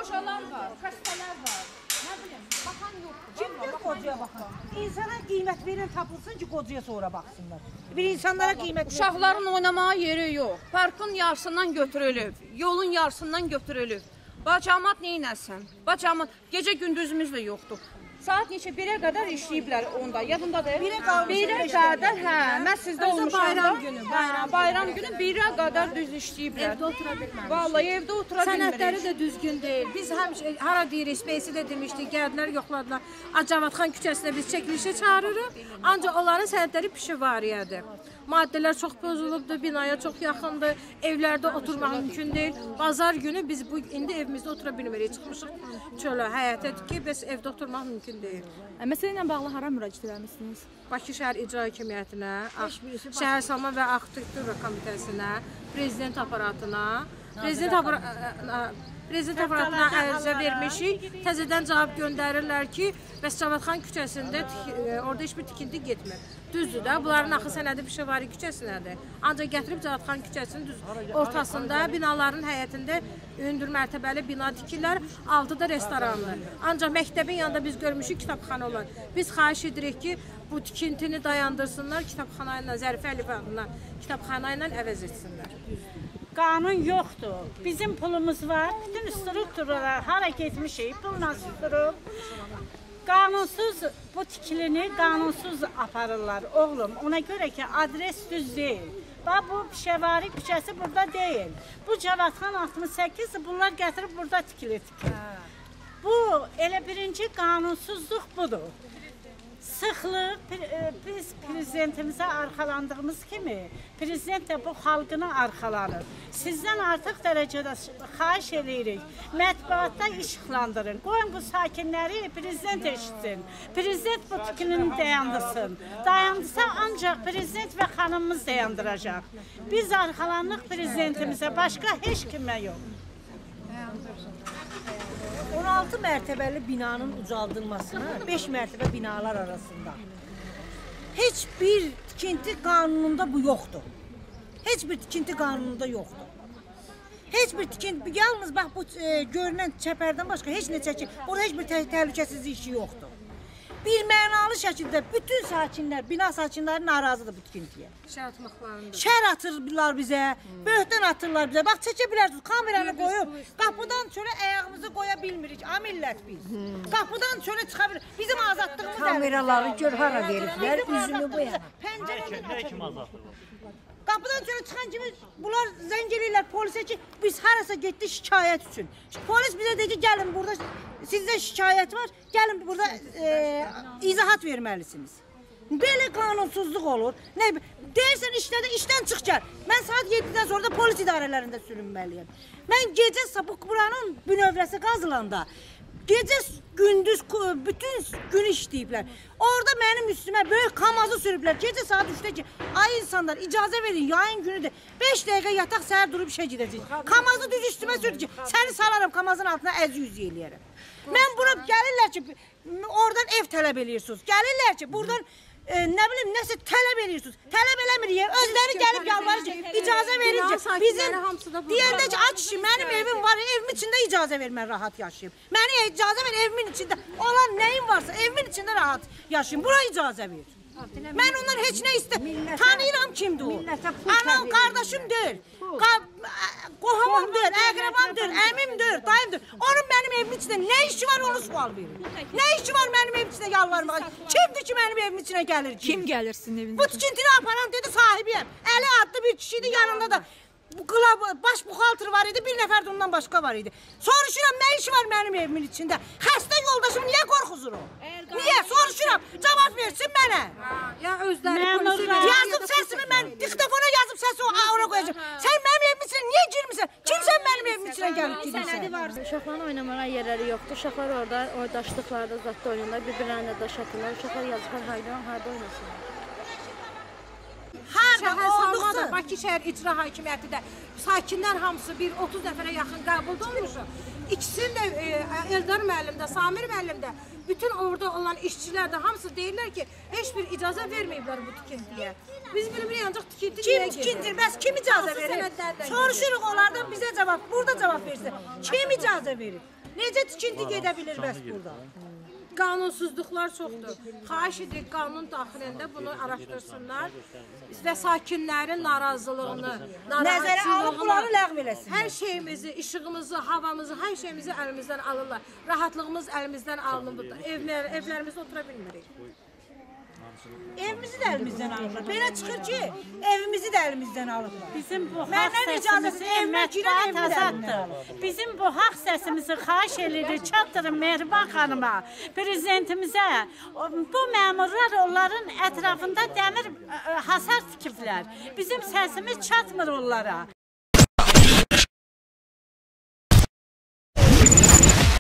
qocalar var, xəstələr var. Nə bileyim, baxan yoxdur. Kimdir qocaya baxan? İnsana qiymət verin tapılsın ki, qocaya sonra baxsınlar. Bir insanlara qiymət verin. Uşaqların oynamağa yeri yox. Parkın yarısından götürülüb, yolun yarısından götürülüb. Bacamat neynəsin? Bacamat gecə gündüzümüz də yoxdur. Saat neçə 1-ə qədər işləyiblər onda. Yadındadır? 1-ə qədər, hə, mən sizdə olmuşam. Bayram günü. Bayram günü 1-ə qədər düz işləyiblər. Evdə otura bilməmişik. Vallahi evdə otura bilmirik. Sənədləri də düzgün deyil. Biz həmişə hara deyirik, Speysi də demişdik, gəldilər, yoxladılar. Acavatxan küçəsində biz çəkilişə çağırırıq. Ancaq onların sənədləri pişivariyədir. Maddələr çox pozulubdur, binaya çox yaxındır, evlərdə oturmaq mümkün deyil. Bazar günü biz indi evimizdə otura bilmirik. Çıxmışıq çölə, həyətə ki, biz evdə oturmaq mümkün deyil. Məsələ ilə bağlı hara müraciət etmisiniz? Bakı şəhər icra hakimiyyətinə, şəhər salma və arxitektura komitəsinə, prezident aparatına, prezident aparatına ərizə vermişik. Təzədən cavab göndərirlər ki, bəs Cavadxan küçəsində orada heç bir tikinti getmir. Düzdür də, bunların axı sənədi Pişəvari küçəsinədir. Ancaq gətirib Cavadxan küçəsinin düz ortasında, binaların həyətində hündür mərtəbəli bina tikirlər, altı da restorandır. Ancaq məktəbin yanında biz görmüşük kitabxana olan. Biz xahiş edirik ki, bu tikintini dayandırsınlar, kitabxana ilə, Zərifə Əliyev adına kitabxana ilə əvəz etsinlər. Qanun yoxdur. Bizim pulumuz var. Bütün strukturlara hara getmişik, pulla strukturub. Qanunsuz bu tikilini qanunsuz aparırlar oğlum. Ona görə ki, adres düz deyil. Bax, bu Pişəvari küçəsi burada deyil. Bu Cavadxan 68, bunlar gətirib burada tikilir. Bu, elə birinci qanunsuzluq budur. Sıxlıq, biz prezidentimizə arxalandığımız kimi, prezident də bu xalqını arxalanır. Sizdən artıq dərəcədə xahiş edirik, mətbuatda işıqlandırın. Qoyun bu sakinləri prezident eşitsin. Prezident bu tikilini dayandırsın. Dayandırsa ancaq prezident və xanımımız dayandıracaq. Biz arxalanıq prezidentimizə, başqa heç kimə yox. 16 mərtəbəli binanın ucaldılmasına 5 mərtəbə binalar arasında heç bir tikinti qanununda bu yoxdur. Heç bir tikinti qanununda yoxdur. Heç bir tikinti, yalnız bax bu görünən çəpərdən başqa heç nə çəkir. Orada heç bir təhlükəsizlik işi yoxdur. Bir mənalı şəkildə bütün sakinlər, bina sakinləri narazıdır bu tikintiyə. Şər atırlar bizə, böhtən atırlar bizə. Bax, çəkə bilərsiniz, kameranı qoyub, qapıdan çölə ayağımızı qoya bilmirik. A, millət biz. Qapıdan çölə çıxa bilirik. Bizim azadlığımız kameraları gör hara veriblər, üzünü bu yana. Pəncərədən açılır. Qapıdan çölə çıxan kimi bunlar zəng eləyirlər polisə ki, biz harasa getdik şikayət üçün. Polis bizə deyir ki, gəlin burada sizdə şikayət var, gəlin burada izahat verməlisiniz. Belə qanunsuzluq olur. Deyirsən işdən çıx gəl. Mən saat 7-dən sonra da polis idarələrində sürünməliyəm. Mən gecə buranın bünövrəsi qazılanda, gecə gündüz bütün gün işləyiblər. Orada mənim üstümə böyük kamazı sürüblər. Gecə saat 3-də ki, ay insanlar icazə verin, yayın günüdür. 5 dəqiqə yataq səhər durub işə gedəcək. Kamazı düz üstümə sürdü ki, səni salarım kamazın altına əz-yüz eləyərəm. Mən bura gəlirlər ki, oradan ev tələb eləyirsiniz. Gəlirlər ki, buradan nə bilim, nəsə tələb eləyirsiniz. Tələb eləmirik, özləri gəlib yalvarır ki, icazə verin ki, bizim deyəndə ki, ay kişi, mənim evim var, evimin içində icazə ver, mən rahat yaşayayım. Mənə icazə ver, evimin içində, olan nəyim varsa, evimin içində rahat yaşayayım, bura icazə ver. Mən ondan heç nə istəyirəm, tanıyıram kimdir o. Anam, qardaşım deyil, qohumum deyil, əqrəbam deyil, əmim deyil, dayım deyil. Onun mənim evimin içində nə işi var, onu sual verir. Nə işi var mənim evimin içində yalvarmağa? Kimdir ki, mənim evimin içinə gəlir ki? Kim gəlir sizin evinizə? Bu tikintini aparan dedi, sahibiyəm. Əli adlı bir kişiydi, yanında da baş buxaltır var idi, bir nəfər də ondan başqa var idi. Soruşuram, nə işi var mənim evimin içində? Xəstə yoldaşım niyə qorxuzur o? Niyə? Soruşuram, cavab versin mənə. Ya özləri polisi yazıb səsimi, mən diktafona yazıb səsi ona qoyacağım. Sən mənim evimin içinə niyə girmirsən? Kimsən mənim evimin içinə gəlib girmirsən? Uşaqların oynamağa yerləri yoxdur. Uşaqlar orada daşlıqlarda, zadda oynayırlar, bir-birlərinə daş atırlar. Uşaqlar yazıqlar harda oynasınlar? Şəhər salmada Bakı şəhər icra hakimiyyəti də sakinlər hamısı bir 30 nəfərə yaxın qəbulda olmuşuq. İkisinin də Eldar müəllim də, Samir müəllim də, bütün orada olan işçilər də hamısı deyirlər ki, heç bir icazə verməyiblər bu tikintiyə. Biz bilmirik ancaq tikinti niyə gedir? Kim tikintir, bəs kim icazə verir? Soruşuruq onlardan bizə cavab, burada cavab versin. Kim icazə verir? Necə tikinti gedə bilir bəs burada? Qanunsuzluqlar çoxdur. Xahiş edirik qanun daxilində bunu araşdırsınlar və sakinlərin narazılığını, Nəzərə alıb bunları ləğv eləsin. hər şeyimizi, işığımızı, havamızı, hər şeyimizi əlimizdən alırlar. Rahatlığımız əlimizdən alınır. Evlərimizdə otura bilmirik. Evimizi də əlimizdən alırlar. Belə çıxır ki, evimizi də əlimizdən alırlar. Bizim bu haqq Məndən icazəsiz səsimizi evimə girən evimi də əlimdən azaddır. alırlar. Bizim bu haqq səsimizi xahiş edirik, çatdırın Mehriban xanıma, prezidentimizə. Bu məmurlar onların ətrafında dəmir hasar tikiblər. Bizim səsimiz çatmır onlara.